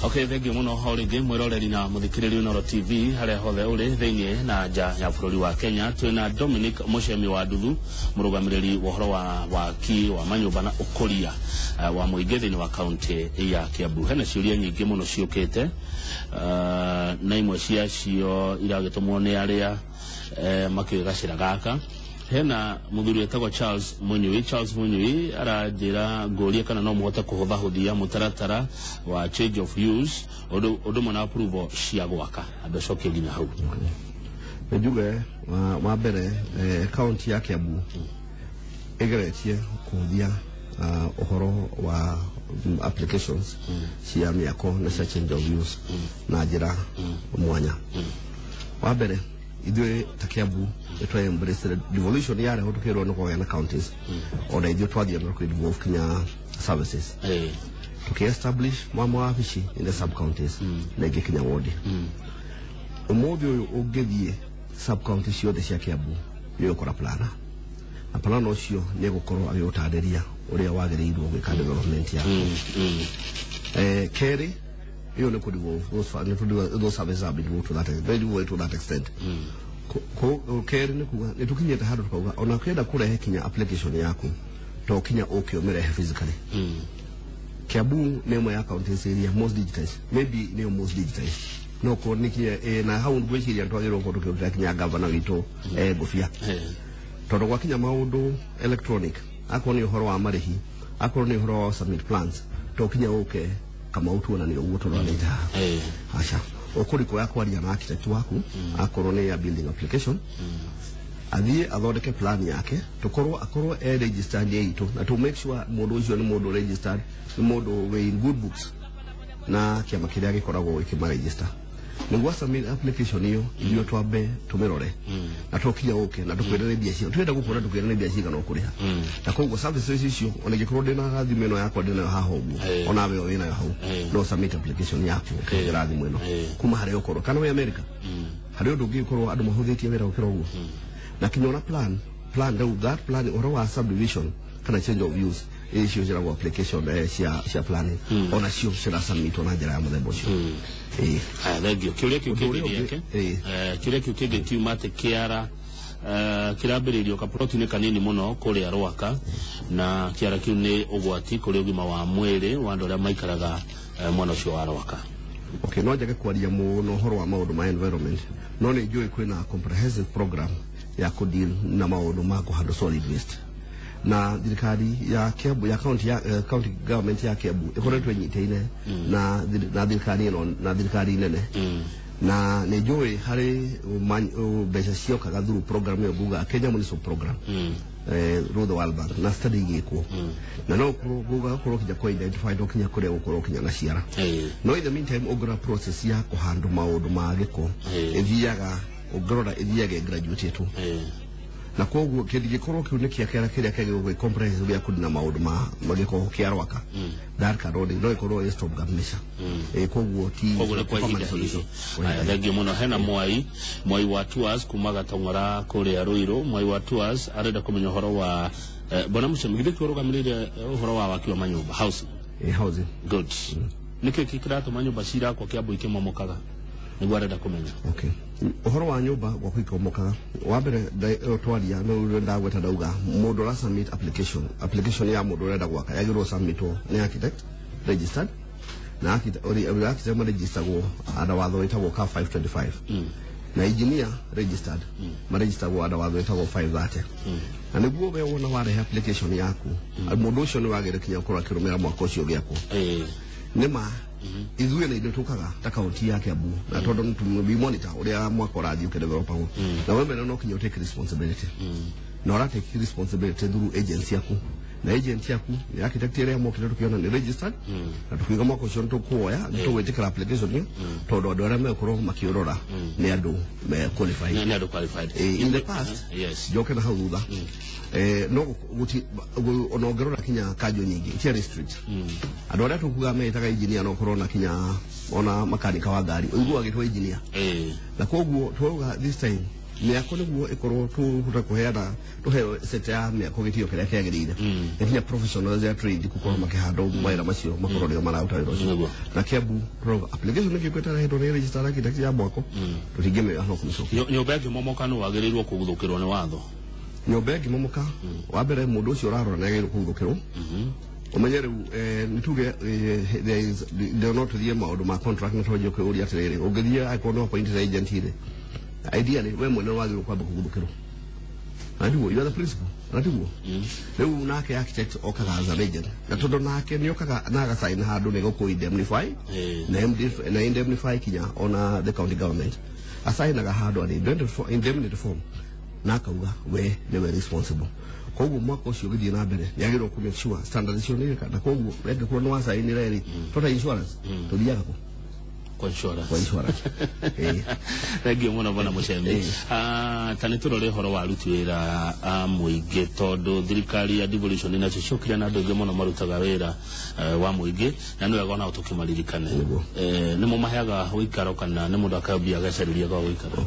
Okay, thank you muno horingi mwiroreri na muthikiriri Noro TV haria hothe uri thiini na nja ya bururi wa Kenya. Twina Dominic Muchemi wa Nduthu, murugamiriri wa horo wa waki wa manyumba na ukuria wa muingi thiini wa county ya Kiambu. Hena ciuria nyingi muno ciukite, na imwe ciacio iragitumwo ni aria makigacira gaka. Hena muthuri etagwo Charles Munyui arajira ngoria kana no muhote kuhuthahuthia mutaratara wa change of use odo mona approval cia gwaka andu coke nginya hau. Njuge wa mbere county ya Kiambu igeretie kuhuthia uhoro wa applications cia miako na change of use na njira mwanya. Wa mbere idwe takiabu etwa embrace devolution yare ho tukero no kwa na counties ona idwe twathia no ku devolve Kenya services to establish mama afishi in the sub counties na Kenya ward umuthi ugethie sub counties yothe cia Kiambu yo kora plana na plana ucio ne gukorwo ari utanderia uria wagereirwo gwika development ya keri you know could evolve those services have been moved to that very well to that extent. Care ni tukinyeta hadu tukauga ona kwenda kurehe Kenya application yako to Kenya okay umerehe physically. Kiambu nemo ya county area most digitized, maybe neo most digitized. No ko nikie na how ngweciria ntwagirwo ko tukira Kenya governor wito gufia tondu gwa Kenya maundu electronic akoni uhoro wa marihi akoni uhoro wa submit plans to Kenya okay kama utuona ni uguto na leta asha okuri ko yakwaria na architect waku akorone ya building application athie athondeke plan yake akorwo registered yeito na to make sure mundu ucio ni mundu registered ni mundu we in good books na kiama kiria gikoragwo ikima register niguo submit application iyo iyo twabe tumirore na tokinya okay na tukwirere biacara twenda gukora tukwirere biacara no kuriha na koguo services icio ona gikorwo ndina gathimo ino yakwa ndina haho uguo ona we wina haho no submit application yaku gathimo ino kuma haria ukorwo kana we America haria ndu ngikorwo andu mahuthitie wira ukira uguo na kinyona plan that plan oro wa subdivision kana change of use issue jira application cia planning ona cio cira submit ona jira ya muthemba ucio thengio kiuria kiu kingĩ tiumate kiara kirambĩrĩrio kaproti-inĩ kanini mũno kũrĩa Rwaka na kiara kiu nĩ ũgwati kũrĩ ũgima wa mwĩrĩ wa andũ arĩa maikaraga mwena ũcio wa Rwaka. Okay, no njage kwaria mũno ũhoro wa maũndũ ma environment no nĩ njũĩ kwĩna comprehensive program ya kudeal na maũndũ ma kũhandle solid waste na thirikari ya Kiambu ya county government ya Kiambu ikoretwo nyiteine na thirikari ino na thirikari nene na ne joy hari mbeca cio kaga through program ya Buga Kenya Municipal Program through the World Bank na study giko na no Buga ko kija ko identify do Kenya kure ko Kenya na ciara no in the meantime ogora process ya ko handu maundu ma giko ethiaga ogora ethiaga graduate tu na koguo kindi gikorwo kiu ni kiakera kiria kegwe comprehensive ya kudina maundu magiko kia Rwaka that karodi no ikorwo stop gamisha koguo ti performance solution thengio muno. Hena mwai wa tours kumaga Tongora kuria Ruiru mwai wa tours arenda kumenya horo wa bona Muchemi githĩ turugamirire uhoro wa waki wa manyumba housing good niki kikirato manyumba cira kwa Kiambu ikimomokaga niguo arenda kumenya. Okay, uhoro wa nyumba gwa kwikomokaga wa mbere twaria no ndagweta ndauga mundu ra submit application ya mundu renda gwaka yagirwo submitwo ni architect registered na architect ma register go ada watho wetagwo ka 525 na engineer registered ma register go ada watho wetagwo 530 na niguo we wona ware application yaku mundu ucio ni wagire kinya ukora kirumira mwako ucio giako nima izuwe na idotokaga ta county ya Kiambu na tondu tumbi monitor uria mwako rathi ukedevelopa ho na wewe no kinyo take responsibility na ora take responsibility through agency yaku na agency yaku ni architect area mo kile tukiona ni registered na tukiga mwako cio ntukuoya ntuwetikira application ni tondu andu aria mekoro makiorora ni andu me qualified in the past joke na hau thutha no guti onogerora kinya kanjo nyingi ti restrict andu aria tukuga metaga engineer no korona kinya ona makanika wa ngari uiguo agitwa engineer na koguo twoga this time me akone guo ikoro tu kuheana tuheo sete ya me akogitio kile kiagirire ethia professionals ya trade kukorwo makihando maira macio makorwo ni marauta wira ucio na Kiambu application ni kwetara hedo ni register architect ya mwako tutigeme aho kumsoki nyomba yake momokano wagirirwo kuguthukirwo ni watho nyomba yake momoka wa mbere mundu ucio urarora na yagirwo kuguthukirwo umenyere nituge they not the maundu ma contract na toje ko uri atirere ungithia akono appointed agent ire ideally we mwene wagirwo kwamba kuguthukirwo anduo you are the principal anduo leo nake architect okaga as a legend na todo nake ni okaga naga sign handu nego ko indemnify na indemnify kinya ona the county government assignaga handu ani indemnity form nakauga we never responsible koguo mwako ucio githie na mbere yagirwo ku make sure standardization ni kana koguo rege kuno wa sign reri total insurance tuthiaga ku kwa insurance rege mwana bana mucembe tani turore horo wa ruti wira muingi tondu thirikari ya devolution na cicokira na ndoge muno marutaga wira wa muingi na no yagona utukimaririkane nimo maheaga wikaro kana ni mundu akambia gacariria kwa wikaro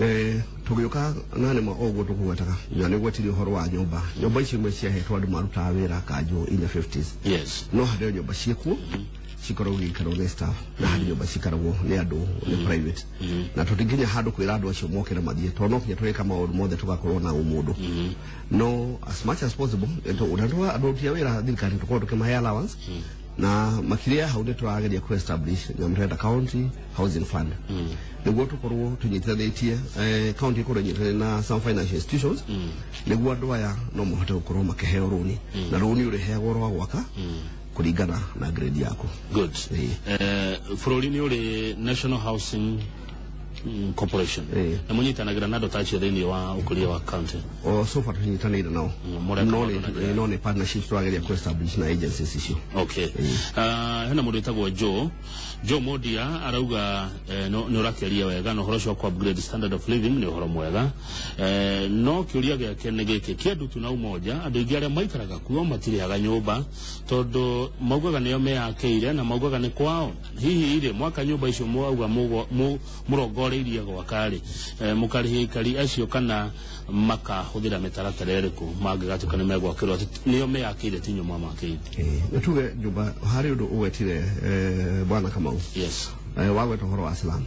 tugioka nane ma ogo tukugwetaga nyane gwetiri horo wa nyumba ici imwe cia hetwa andu maruta wira kanjo in the 50s yes no hade nyumba ciekuo cikorwo gikaro ne staff na hade nyumba cikarwo ne andu ne private na tutinginya handu kwira andu acio mokira mathie tono kinya tweka maundu mothe tugakorwo na umundu no as much as possible ento unatwa andu tia wira thirikari tukorwo tukimahea allowance na makiria haude turageria ku establish Nyamrenda County Housing Fund niguo tukorwo tunyitithanĩtie county kurenyitana na some financial institutions niguo andu aya no muhote gukorwo makiheo runi na runi ureheagwo rwa gwaka kuringana na grade yako good bururi ni uri National Housing Corporation na munyitanagira na dotachi thini wa ukuria wa county so far tunyitanire nao no ne partnerships twageria ku establish na agencies icio okay hena mundu etagwo Joe Modia arauga no rakeria wega no horo cio ku upgrade standard of living ni horo mwega no kiuria giake ne giki kindu tu na umoja andu ingi aria maikaraga kuo matiriaga nyumba tondu maugaga niyo meyakeire na maugaga ni kwao hihi ire mwaka nyumba icio mwauga murongoreirie gwakari mukarihikari acio kana makahuthira mitaratara iriku mangigatukana megwakirwo niyo meyakire ti nyumba makire tuge nyumba hari undu uwetire bwana Kamau yes wagweta horo wa Islam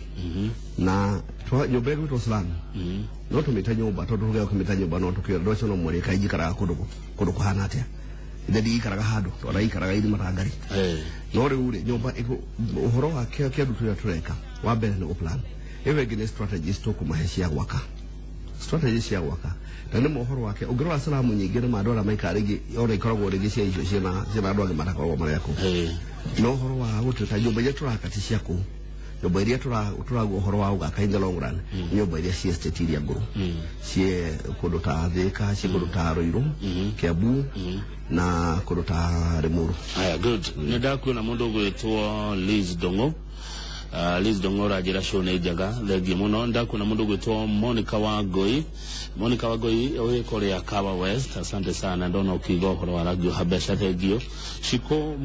na nyumba yetu Islam no tumita nyumba tondu tuge kumita nyumba no tukira ndocio no mwere kaijikara kundu kuhana atia ithedi ikaraga handu tora ikaraga iri marangari no riu ri nyumba uhoro wa kindu tureka wa mbere ni uplan ewe gine strategies to kumaheshia gwaka strategies ya gwaka na ni mohoro wake ungirwa Salamu nyingi ni madora maikarigi ora ikoragwo rigi cia icio ciana andu angi marakorwo mareko no horo wa gutuka nyumba iria turakatishia ku nyumba iria turaguo horo wa ugaka in the long run nyumba iria cia state iria nguru cie kundu ta Thika cie kundu ta Ruiru Kiambu na kundu ta Limuru aya good ndakuona mundu gwetwo Liz Dongo Liz Dongo rajira shone jaga legi muno ndakuona mundu gwetwo Monica Wagoi oye Korea Kawa West asante sana ndona ukigo horo wa radio habesha tegio Shiko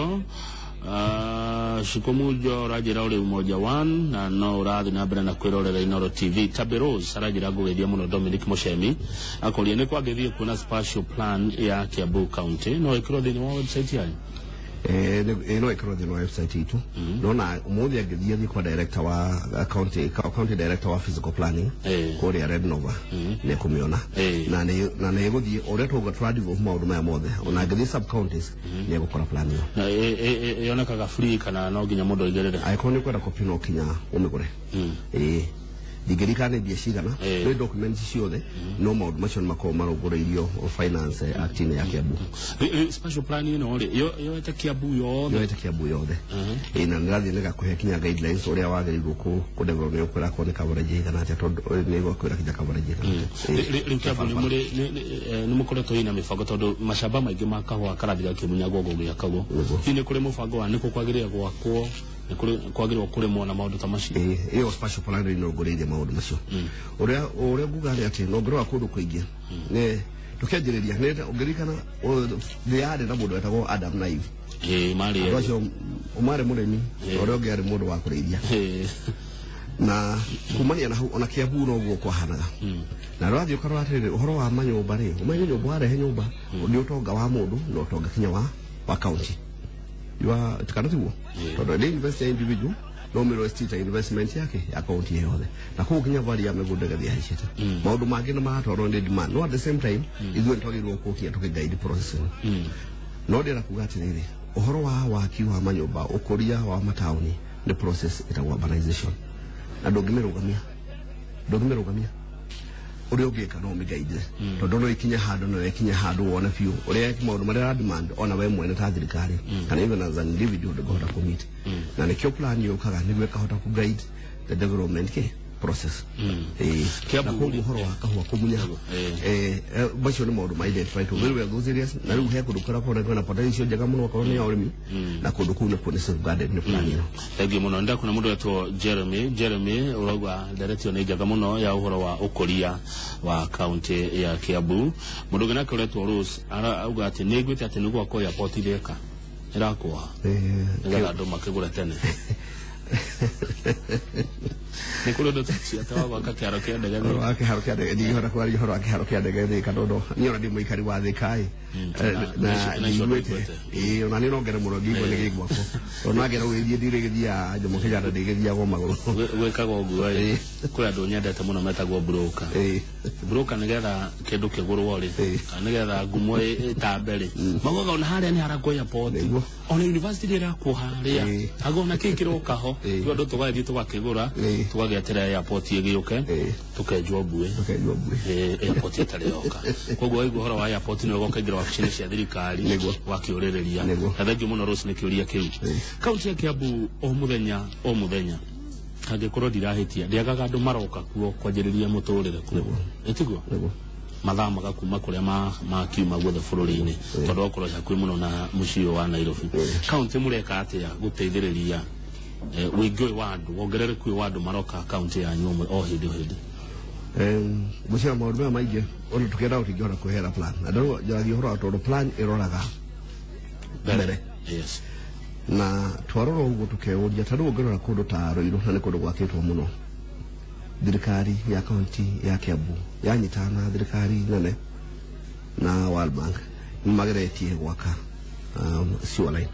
Mujo rajira ule umoja 1 na no radhi na brana kwirorera Inoro TV Taberos rajira gugedia muno Dominic Moshemi akolie ne kwagethie kuna special plan ya Kiambu County no ikiro thini wa website yayo no ikoro the website itu no na umuthi agithie kwa director wa county director wa physical planning ko ria Red Nova ne kumiona na ne guthie ore to go travel of maundu maya mothe ona agithie sub counties ne gukora plan yo na yona kaga free kana no ginya mundu igerere icon kwenda copy no kinya umigure digirikane biashigana no documents ciothe no maundu macio makoma marongoreirio finance acting ya Kiambu special plan no ri yo eta Kiambu yothe ina nirathi nega kuhe kinya guidelines uria wagerirwo ku develop yo kwira ko ne coverage kana ati tondu ne go kwira kinya coverage ri Kiambu ni muri ni mukoretwo ina mibango tondu mashamba maingi makahwa karathira kimunyago gogia kago ine kuri mubango wa niko kwagirira gwakwo kwagirwo kuremwo na maundu tamaci iyo special plan no goreire maundu macio uria ngugari ati no ngirwa kundu kuingi ne tukianjiriria ne ungirikana the yard na mundu etagwo Adam Naive mari acio umare muremi uria ungiari mundu wa kureithia na kumania na hau ona Kiambu no guo kwa hanaga na rathi ukarwa atiriri uhoro wa manyumba ri umenye nyumba ware he nyumba ndi utonga wa mundu no utonga kinya wa county yua tikana tiwo todo ndi invest individual no mero estate investment yake ya county yothe na ku kinya vari ya megunda gathi haicete maundu mangi na mahatoro ndi demand no at the same time ithuĩ ntwagĩrĩirwo kukia tukigaidi process no ndĩra kuga atiriri uhoro wa waki wa manyumba ukoria wa matauni the process ita urbanization na ndũngĩmĩrũgamia uri ugika no migaide tondu no ikinya handu wona fiu uri maundu maria demand ona we mwene ta thirikari kana even as an individual the government committee na nikyo plan yo kaga ni weka hota ku guide the development process na ko horo akahwa kumunya bacio ni maundu ma identify to very well those areas na riu he kundu kora na potential jaga muno akoro ni urimi na kundu kune pone safeguarded ni plan yo thangi muno nda kuna mundu wetu Jeremy uragwa director ni jaga muno ya uhoro wa ukoria wa county ya Kiambu mundu gina koretwo Rose arauga ati negwite ati niguo ko ya port ireka irakwa ngala ndo makigura tene Nikulo ndo taxi atawa wakati harokia ndege ni harokia ndege ni hora kwa hora harokia ndege ni kadodo ni ona ndi muikari wa thikai na iwete ona ni nongere muno ngigo ni gigwa ko ona ngera we ndire githia njomo kenya ndege githia go maguru wekaga uguo kula ndo nyendete muno metagwo broker nigetha kindu kiguru wori nigetha ngumo itambere magoga ona haria ni harakoya port ona university ira kuharia agona kikiroka ho ndo tugathi tugakigura tugagetera airport yegiyuke tukejwa bue airport itarioka koguo igu horo wa airport no gokagira wakinya cia thirikari wakiurereria na thangi muno Rose nikiuria kiu county ya Kiambu o muthenya angikorwo ndirahitia ndiagaga andu maroka kuo kwanjiriria muturire kuo etiguo mathaa magakuma kuria makiuma guothe bururi-ini tondu okorwo hakui muno na mucio wa Nairobi county mureka atia guteithiriria wigwe wandu wongerereku wandu maroka county ya nyumwe o hindi gucia maundu maingi ona tukenda utingiona kuhera plan ndo jagi horo atondo plan iroraga mbere yes na twaroro ugo tukeuria tadu ongerera kundu ta Ruiru na kundu gwakitwo muno thirikari ya county ya Kiambu yanyitana thirikari nene na World Bank nimageretie gwaka sewer line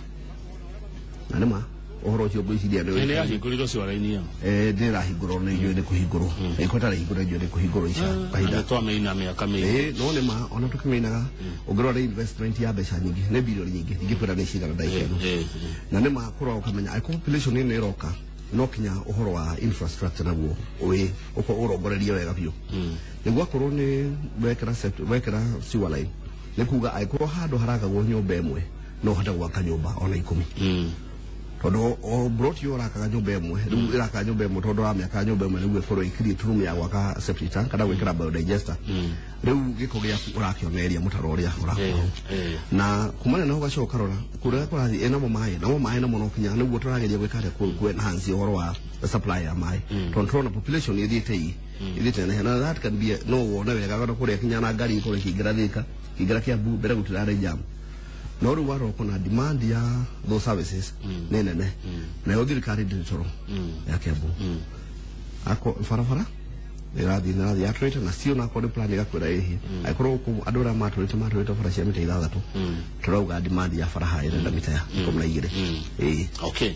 na nema ohoro cio gwiciria ndio ene ahinguriro sewer line yo ndira hinguro na ijo ni kuhinguro ikota ra hinguro ijo ni kuhinguro ica baida to ameina miaka mingi no nema ona tukimeinaga ungirora investment ya mbeca nyingi ne bilioni nyingi ingipira ni cigana ndaikeno na nema kurwa ukamenya ai population ni iroka no kinya uhoro wa infrastructure naguo uko urongoreria wega biu niguo akorwo ni wekera sewer line ni kuga aikoro handu haragagwo nyumba imwe no hata gwaka nyumba ona 10 tondu o brought you rakaga nyumba imwe iraka nyumba imwe tondu wa miaka nyumba imwe niguo ikorwo ikiri turum ya gwaka septic tank kana gwikira biodigester riu giko gia urakioneria mutaro uria urakorwo na kumana na ugacoka rora kuria kurathi ena mo mai na muno kinya niguo turageria gwikare ku enhance uhoro wa supply ya mai tondu na population ithite na that can be no wona wega gono kuria kinya na ngari ikore kingirathika kingira Kiambu mbere gutirare jam no ru waro kuna demand ya those services nene na yo thirikari nditoro ya Kiambu ako farafara irathi atrate na sio na kode plan ya kwira ehi aikoro ku adora matrate fara cia mita 6 turauga demand ya faraha ira mita ya komna igire okay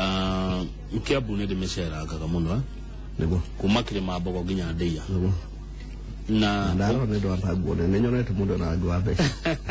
Kiambu ne de mesera gaga muno nego kumakire mabogo ginya ndeia na ndaro ne ndo antagone ne nyonete mundu na agwa be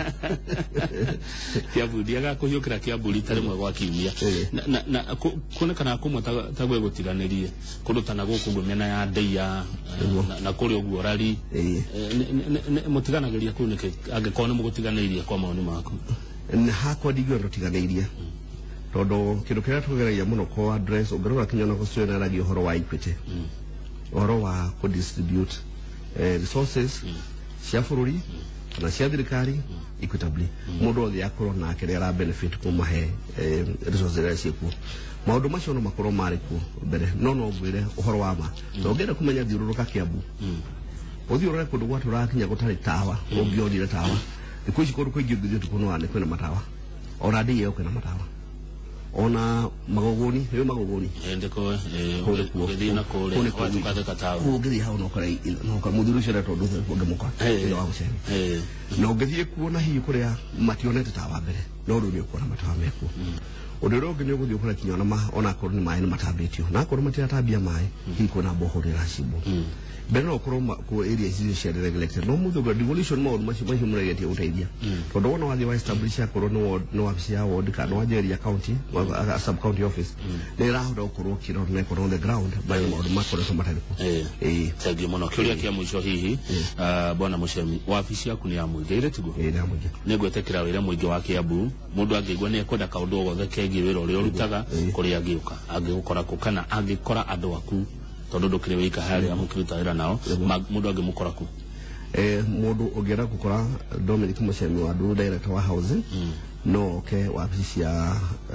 Kiambu ndiaga kuhiukira Kiambu ritare mwe gwa kiumia na kuna kana kumwe tagwe gutiganirie kurutana guku ngumena ya ndeia na kuri uguo rari mutiganagiria ku nike angikona mugutiganirie kwa maoni mako na hako digyo rutiganirie todo kindu kiria tugereria muno ko address ungirora kinyona ko swena radio horo wa Equity horo wa ko distribute resources cia bururi na cia thirikari equitably mundu othe akorwo na kirera benefit kuma he resources cia ku maundu macio no makorwo mari ku mbere no ngwire uhoro wa ma no ngenda kumenya thiururuka Kiambu uthiurure kundu gwa turakinya gutari tawa ungionire tawa ikuici kundu kuingi ngithio tukono ane kwina matawa ora ndi yo kwina matawa ona magogoni ndiko githii na kule watukathe katabu ugithi hau no kora muthuru cio reto nduthe ngemuka ino wa mucere no ngithie kuona hihi kuria mationete ta wa mbere no ru ni kuona matawa meku odero ngi guthie kuona kinya ona korwo ni mai ni matambitio na korwo matiratambia mai hihi kuona bohorera cibo beno korwo ku area icio cia regulated no muthu ga devolution mode macio murege uteithia tondu wona wathi wa establish korwo no wabici ya ward kana wa area county sub county office ni rahota korwo kiro na korwo on the ground by mode makoro somatariku tagi muno kiuria kia mwisho hihi bwana Muchemi wabici yaku ni ya muigire tigo ya muigire ni gwetekira wira muingi wa Kiambu mundu angigwa ni ekwenda kaundu gothe kegi wira uria urutaga kuri agiuka angikora ku kana angikora andu aku tondu ndukire wika hari amukiruta wira nao mundu angimukora ku mundu ogera gukora Dominic Muchemi wa director wa housing no wabici ya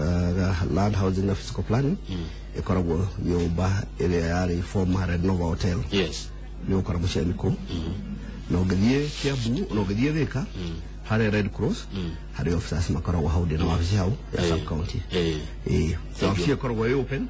land housing na physical planning ikoragwo nyumba ile yari former Red Nova Hotel ni ukora Muchemi ko no githie Kiambu no githie Thika hari Red Cross hari officers makoragwo hau na wabici hau ya sub county so wabici ikoragwo open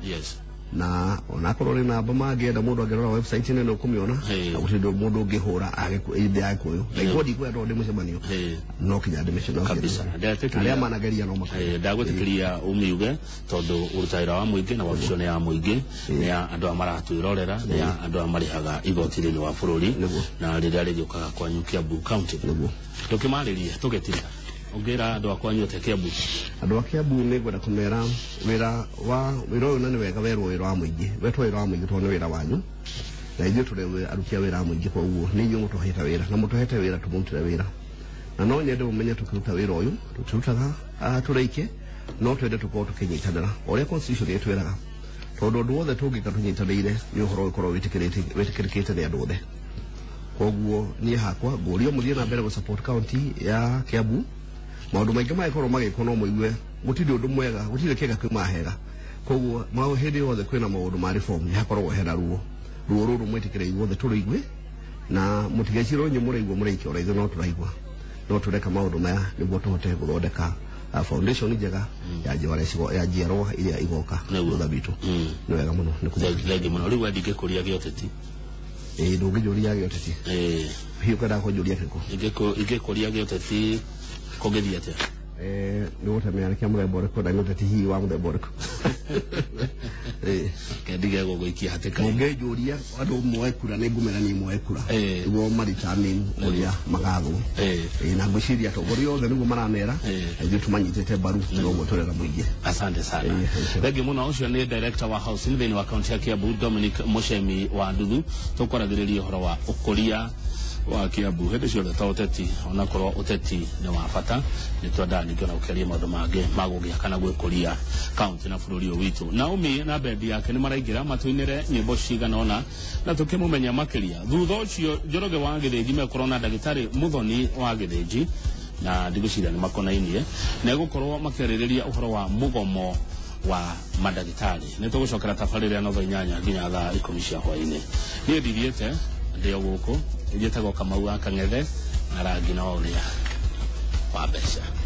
na ona korwo ni namba mangenda mundu angerora website ino no kumiona na gutindo mundu ungihura agikuithia akuyo na igodi kwa ndo ndi mucemanio no kinya dimension kabisa ndatekiria manageria no makaya ndagutikiria umiuge tondu urutaira wa muingi na wabici ya muingi ni andu amaratwirorera ni andu amarihaga igoti ni wa bururi na riria rigiokaga kwa Kiambu county tukimariria tugetinda ongera andu akwa nyote Kiambu andu Kiambu ni gwenda kumera wira uyu ni wega werwo wira wa muingi wetwo wira wa muingi tone wira wanyu na ithuĩ tũrĩ aruti a wĩra a mũingĩ koguo nĩ inyuĩ mũtũhete wĩra na mũtũhete wĩra tũmũrutĩre wĩra na no nyende mũmenye tũkĩruta wĩra ũyũ tũtirutaga tũraike no twende tũkorwo tũkĩnyitanĩra ũrĩa constitution ĩtwĩraga tondũ ũndũ wothe tũngĩka tũnyitanĩire nĩ ũhoro ũkorwo wĩtĩkĩrĩkĩte nĩ andũ othe koguo niĩ hakwa ngũria mũthiĩ na mbere gũ support county ya Kiambu maũndũ maingĩ magĩkorwo magĩkwo no mũigue gũtirĩ ũndũ mwega gũtirĩ kĩega kĩuma hega koguo hĩndĩ yothe kwĩna maũndũ ma reform nĩ hakoragwo hena ruo rũrũ mwĩtĩkĩre iguothe tũrĩigue na mũtigecirwo nyũ mũraigua mũraikio raitho no tũraigua no tũreka maũndũ maya nĩguo tũhote gũthondeka foundation njega ya njiarwa iria igoka thutha witũ nĩ wega mũno nĩ kũthengio mũno rĩu ndingĩkũria gĩoteti ndũngĩnjũria gĩoteti hiũ kwendaga kũnjũria kĩrĩkũ ingĩkũria gĩoteti kũngĩthiĩ atĩa nĩ gũtemera kĩa mũthemba ũrĩkũ na gĩoteti hihi wa mũthemba ũrĩkũ kendige gũgũikia hatĩka ũngĩnjũria andũ moe kura nĩ ngũmerania moe kura nĩguo maritamini ũrĩa magathwo na ngwĩciria atongoria othe nĩguo maramera ithuĩ tũmanyitĩte mbaru noguo tũrera mũingĩ asante sana thengiũ mũno ũcio nĩ director wa housing thĩinĩ wa kaunti ya Kiambu Dominic Muchemi wa Nduthu tũkwaragĩrĩria ũhoro wa ũkũria wa Kiambu hĩndĩ ciothe ta ũteti ona korwo ũteti nĩ wa bata nĩ twendaga ningĩ ona gũkĩaria maũndũ mangĩ ma gũgĩaka na gwĩkũria kaunti na bũrũri ũyũ witũ Naomi na bendi yake nĩ maraingĩra matũinĩre nyĩmbo cigana ũna na tũkĩmũmenya makĩria thutha ũcio Njoroge wa Gĩthĩnji mekorwo na ndagĩtarĩ Muthoni wa Gĩthĩnji na ndigũciria nĩ makonainie na gũkorwo makĩarĩrĩria ũhoro wa mũgomo wa mandagĩtarĩ nĩ tũgũcokera tabarĩra no thaa 8 nginya thaa 10 cia hwaĩ-inĩ niĩ ndithiĩte ndĩ o gũkũ njĩtagwo Kamau wa Kang'ethe na rangi na ũrĩa wa mbeca